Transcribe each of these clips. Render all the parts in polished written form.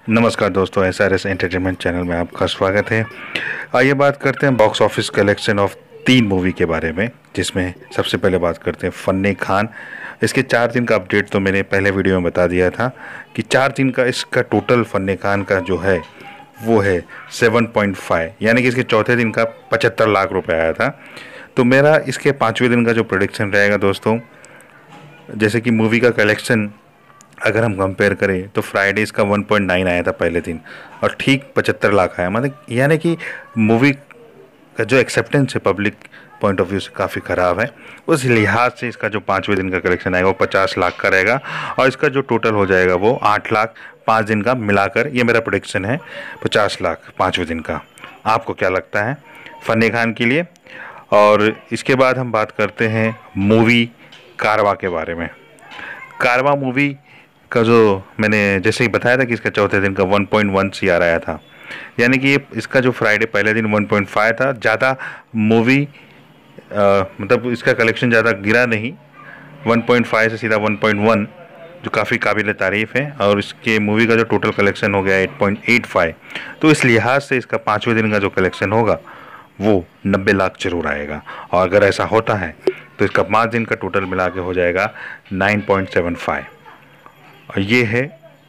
नमस्कार दोस्तों, SRS entertainment channel में आपका स्वागत है। आइए बात करते हैं box office collection of 3 movie के बारे में, जिसमें सबसे पहले बात करते हैं फन्नी खान। इसके 4 दिन का अपडेट तो मैंने पहले वीडियो में बता दिया था कि 4 दिन का इसका टोटल फन्नी खान का जो है वो है 7.5, यानी कि इसके चौथे दिन का 75 लाख रुपए आया था। तो मेरा इसके 5वें दिन का जो प्रेडिक्शन रहेगा दोस्तों, जैसे कि मूवी का कलेक्शन अगर हम कंपेयर करें तो फ्राइडे इसका 1.9 आया था पहले दिन और ठीक 75 लाख आया, मतलब यानी कि मूवी का जो एक्सेप्टेंस है पब्लिक पॉइंट ऑफ व्यू से काफ़ी ख़राब है। उस लिहाज से इसका जो 5वें दिन का कलेक्शन आएगा वो 50 लाख का रहेगा और इसका जो टोटल हो जाएगा वो 8 लाख 5 दिन का मिलाकर। ये मेरा प्रेडिक्शन है 50 लाख 5वें दिन का। आपको क्या लगता है फन्नी खान के लिए? और इसके बाद हम बात करते हैं मूवी कारवां के बारे में। कारवां मूवी का जो मैंने जैसे ही बताया था कि इसका चौथे दिन का 1.1 CR आया था, यानी कि इसका जो फ्राइडे पहले दिन 1.5 था, ज़्यादा मूवी मतलब इसका कलेक्शन ज़्यादा गिरा नहीं, 1.5 से सीधा 1.1, जो काफ़ी काबिल तारीफ़ है। और इसके मूवी का जो टोटल कलेक्शन हो गया 8.85, तो इस लिहाज से इसका 5वें दिन का जो कलेक्शन होगा वो 90 लाख जरूर आएगा। और अगर ऐसा होता है तो इसका 5 दिन का टोटल मिला के हो जाएगा 9.75। और ये है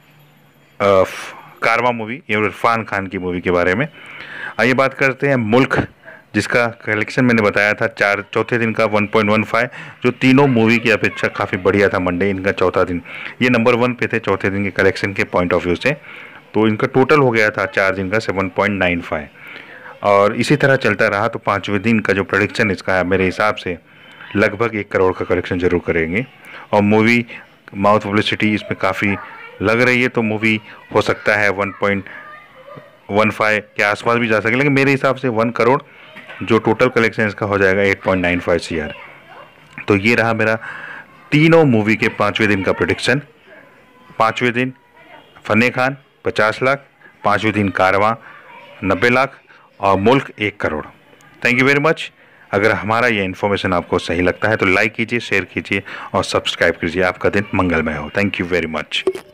कारवां मूवी, ये इरफान खान की मूवी के बारे में। आइए बात करते हैं मुल्क, जिसका कलेक्शन मैंने बताया था चौथे दिन का 1.15, जो तीनों मूवी की अपेक्षा काफ़ी बढ़िया था। मंडे इनका चौथा दिन, ये नंबर 1 पे थे चौथे दिन के कलेक्शन के पॉइंट ऑफ व्यू से। तो इनका टोटल हो गया था 4 दिन का 7.95 और इसी तरह चलता रहा तो 5वें दिन का जो प्रेडिक्शन इसका है मेरे हिसाब से लगभग 1 करोड़ का कलेक्शन जरूर करेंगे। और मूवी माउथ पब्लिसिटी इसमें काफ़ी लग रही है, तो मूवी हो सकता है 1.15 के आसपास भी जा सके, लेकिन मेरे हिसाब से 1 करोड़ जो टोटल कलेक्शन इसका हो जाएगा 8.95 CR। तो ये रहा मेरा तीनों मूवी के 5वें दिन का प्रेडिक्शन। 5वें दिन फन्नी खान 50 लाख, 5वें दिन कारवां 90 लाख और मुल्क 1 crore. Thank you very much. अगर हमारा ये इन्फॉर्मेशन आपको सही लगता है तो लाइक कीजिए, शेयर कीजिए और सब्सक्राइब कीजिए। आपका दिन मंगलमय हो। Thank you very much.